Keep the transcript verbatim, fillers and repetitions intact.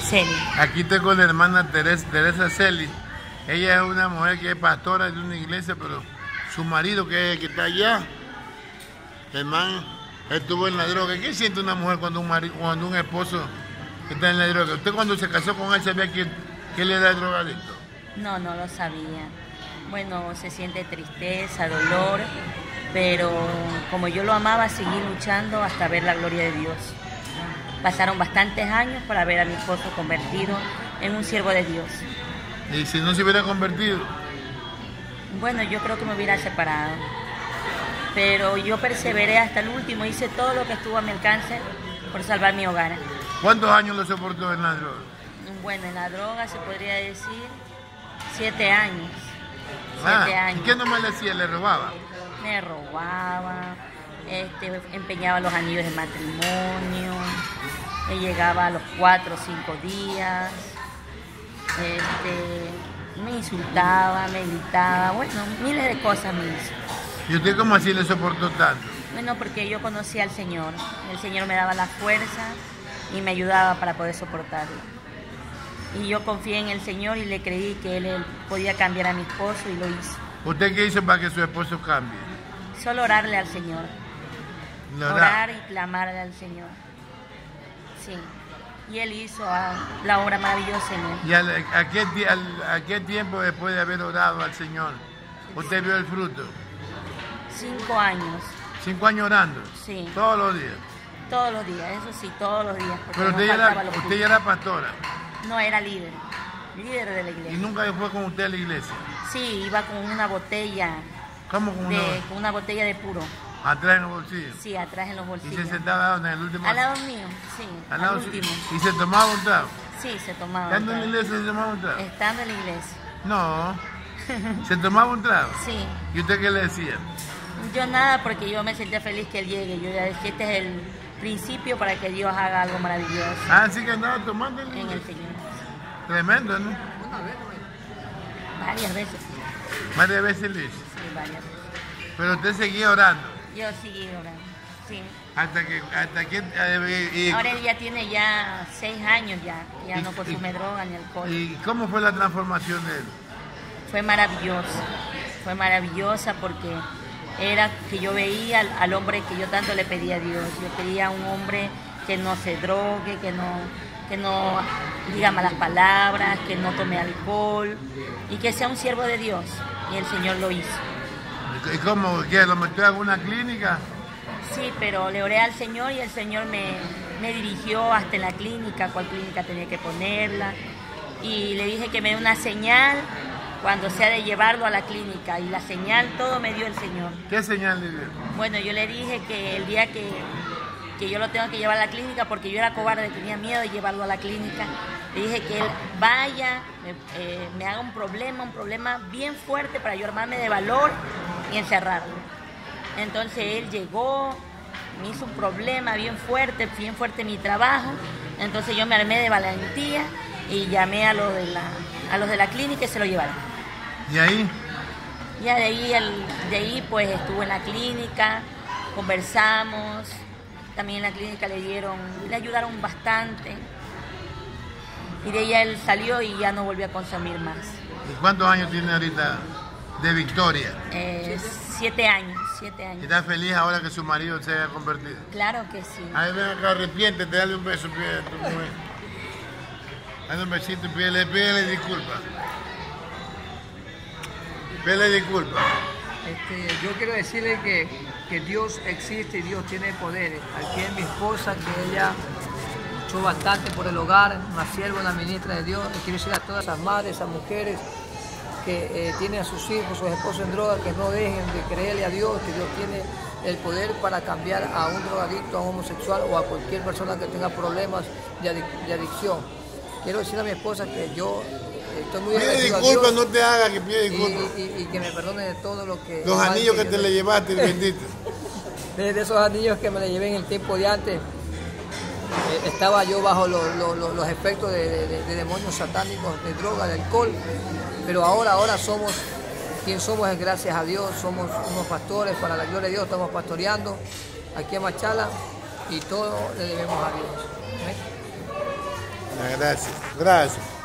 Celi. Aquí estoy con la hermana Teresa, Teresa Celi. Ella es una mujer que es pastora de una iglesia, pero su marido, que es el que está allá, hermano, estuvo en la droga. ¿Qué siente una mujer cuando un, marido, cuando un esposo está en la droga? ¿Usted cuando se casó con él sabía que, que él era drogadicto? No, no lo sabía. Bueno, se siente tristeza, dolor, pero como yo lo amaba, seguí luchando hasta ver la gloria de Dios. Pasaron bastantes años para ver a mi esposo convertido en un siervo de Dios. ¿Y si no se hubiera convertido? Bueno, yo creo que me hubiera separado. Pero yo perseveré hasta el último, hice todo lo que estuvo a mi alcance por salvar mi hogar. ¿Cuántos años lo soportó en la droga? Bueno, en la droga se podría decir siete años. Ah, Siete años. ¿y qué nomás le hacía? ¿Le robaba? Me robaba, este, empeñaba los anillos de matrimonio, me llegaba a los cuatro o cinco días, este, me insultaba, me gritaba, bueno, miles de cosas me hizo. ¿Y usted cómo así le soportó tanto? Bueno, porque yo conocía al Señor, el Señor me daba la fuerza y me ayudaba para poder soportarlo. Y yo confié en el Señor y le creí que Él, él podía cambiar a mi esposo y lo hizo. ¿Usted qué hizo para que su esposo cambie? Solo orarle al Señor. ¿Lo Orar da? y clamarle al Señor. Sí. Y Él hizo ah, la obra maravillosa en él. ¿Y al, a, qué, al, a qué tiempo después de haber orado al Señor usted vio el fruto? Cinco años. ¿Cinco años orando? Sí. ¿Todos los días? Todos los días, eso sí, todos los días. Pero usted ya, era, usted ya era pastora. No, era líder, líder de la iglesia. ¿Y nunca fue con usted a la iglesia? Sí, iba con una botella. ¿Cómo con una? De, con una botella de puro. ¿Atrás en los bolsillos? Sí, atrás en los bolsillos. ¿Y se sentaba en el último? Al lado mío, sí, al, al lado último. ¿Y se tomaba un trago? Sí, se tomaba un ¿Estando trago. en la iglesia se tomaba un trago? Estando en la iglesia. No. ¿Se tomaba un trago? Sí. ¿Y usted qué le decía? Yo nada, porque yo me sentía feliz que él llegue. Yo ya decía, este es el principio para que Dios haga algo maravilloso. Ah, sí que andaba tomando en el Señor. Tremendo, ¿no? Una vez, Varias veces. Varias veces le hizo. Sí, varias veces. Pero usted seguía orando. Yo seguí orando, sí. Hasta que, hasta que eh, y, ahora él ya tiene ya seis años ya, ya y, no consume y, droga ni alcohol. ¿Y cómo fue la transformación de él? Fue maravillosa, fue maravillosa porque era que yo veía al, al hombre que yo tanto le pedía a Dios. Yo quería un hombre que no se drogue, que no, que no diga malas palabras, que no tome alcohol y que sea un siervo de Dios. Y el Señor lo hizo. ¿Y cómo? ¿Qué? ¿Lo metió a alguna clínica? Sí, pero le oré al Señor y el Señor me, me dirigió hasta en la clínica, cuál clínica tenía que ponerla. Y le dije que me dé una señal cuando sea de llevarlo a la clínica. Y la señal, todo me dio el Señor. ¿Qué señal le dio? Bueno, yo le dije que el día que, que yo lo tengo que llevar a la clínica, porque yo era cobarde, tenía miedo de llevarlo a la clínica, le dije que él vaya, me, eh, me haga un problema, un problema bien fuerte para yo armarme de valor y encerrarlo. Entonces él llegó, me hizo un problema bien fuerte, bien fuerte mi trabajo. Entonces yo me armé de valentía y llamé a los de la, a los de la clínica y se lo llevaron. ¿Y ahí? Ya de ahí, el, de ahí pues estuvo en la clínica, conversamos, también en la clínica le dieron, le ayudaron bastante. Y de ahí él salió y ya no volvió a consumir más. ¿Y cuántos años tiene ahorita de victoria? Eh, siete años, siete años. ¿Está feliz ahora que su marido se haya convertido? Claro que sí. Ay, ven acá, arrepiéntete, dale un beso, pídele a tu mujer. Dale un besito, pídele, pídele disculpas. Pídele disculpas. Este, yo quiero decirle que, que Dios existe y Dios tiene poderes. Aquí es mi esposa, que ella luchó bastante por el hogar, una sierva, una ministra de Dios. Y quiero decir a todas esas madres, esas mujeres que eh, tienen a sus hijos, sus esposos en droga, que no dejen de creerle a Dios, que Dios tiene el poder para cambiar a un drogadicto, a un homosexual o a cualquier persona que tenga problemas de, adic de adicción. Quiero decir a mi esposa que yo estoy muy agradecido a Dios. Pide disculpas, no te hagas que pide disculpas. Y, y, y que me perdone de todo lo que... Los anillos que, que te le llevaste, de, bendito. De esos anillos que me le llevé en el tiempo de antes, eh, estaba yo bajo lo, lo, lo, los efectos de, de, de demonios satánicos, de droga, de alcohol, pero ahora, ahora somos quien somos es gracias a Dios, somos unos pastores, para la gloria de Dios, estamos pastoreando aquí en Machala y todo le debemos a Dios. ¿Eh? Gracias, gracias.